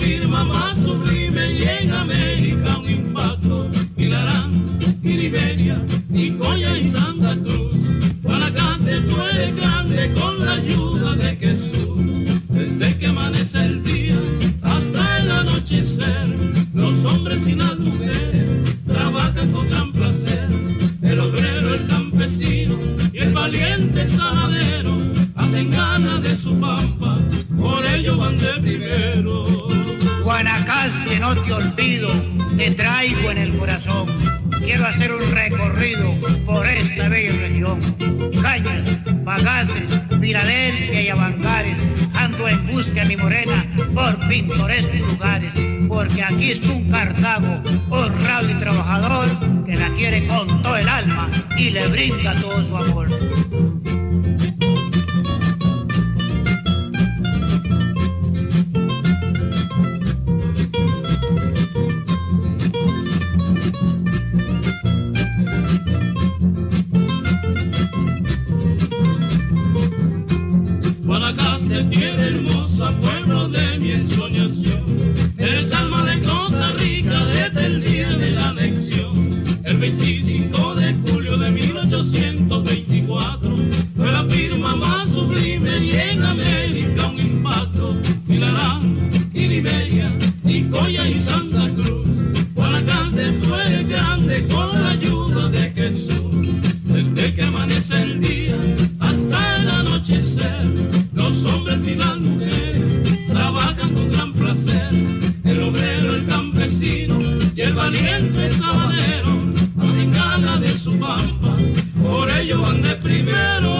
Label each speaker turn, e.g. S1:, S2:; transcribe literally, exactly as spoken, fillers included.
S1: firma más sublime y en América un impacto. Milarán y Liberia, Nicoya y Santa Cruz. Guanacaste, tú eres grande con la ayuda de Jesús. Desde que amanece el día hasta el anochecer, los hombres y las mujeres trabajan con gran placer. El obrero, el campesino y el valiente sanadero hacen gana de su pampa, por ello van de primero.
S2: Guanacaste, no te olvido, te traigo en el corazón. Quiero hacer un recorrido por esta bella región. Cañas, Bagaces, Filadelfia y Avangares, ando en busca de mi morena por pintorescos lugares, porque aquí está un Cartago honrado y trabajador que la quiere con todo el alma y le brinda todo su amor.
S1: Guanacaste, tierra hermosa, pueblo de mi ensoñación, eres alma de Costa Rica desde el día de la anexión. El veinticinco de julio de mil ochocientos veinticuatro fue la firma más sublime y en América un impacto. Milarán y Liberia, Nicoya y Santa Cruz. Guanacaste, tú eres grande con la ayuda de Jesús. Desde que amanece el día hasta el anochecer, los hombres y las mujeres trabajan con gran placer. El obrero, el campesino y el valiente sabanero hacen gana de su pampa, por ello van de primero.